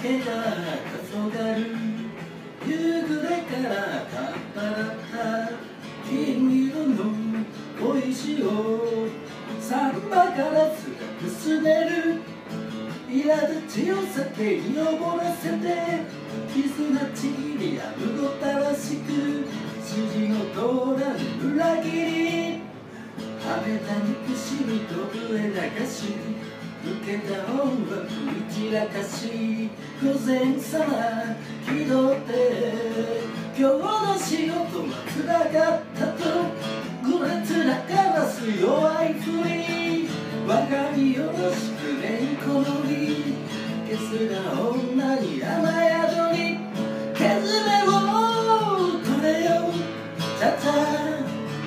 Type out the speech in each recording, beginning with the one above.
けが黄昏る夕暮れからかっぱらった金色の小石をサンバガラスがくすねる苛立ちを酒に溺らせて絆ちぎりやむごたらしく筋の通らぬ裏切りはめた憎しみと笛流し受けた音楽に散らかし午前さま気取って今日の仕事はつらかったとぐらつらからす弱いふり我が身よろしくれんこのりゲスな女に雨宿りけずめを取れよちゃちゃ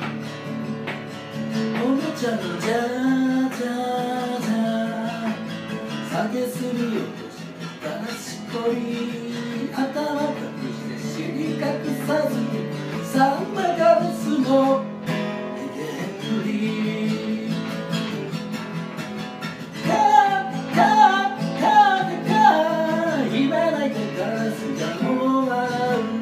おもちゃのじゃじゃじゃ下げすり落としたらしこり頭隠して尻隠さずにサンバガラスも逃げっぷり今泣いたガラスがもう笑う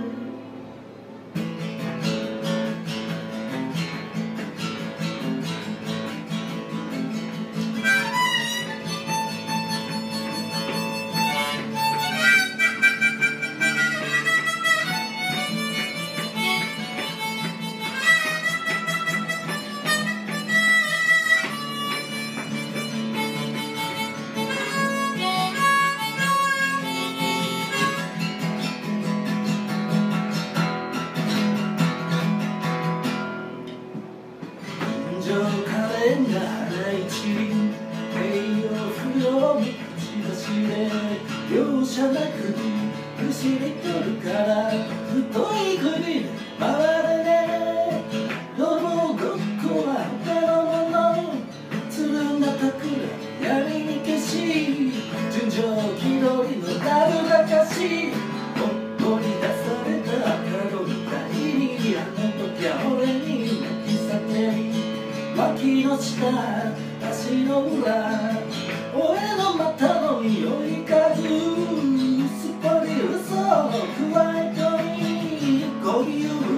カレンダー払いちり栄養不良に口走れ容赦なくむしり取るから太い首で回れね泥ごっこは他のものつるんだ桜闇に消し純情気取りのダブらかしほっぽり出された赤子みたいにあの時は俺に泣き叫び脇の下足の裏俺の股の匂い嗅ぐすっぽり嘘を加え込み恋を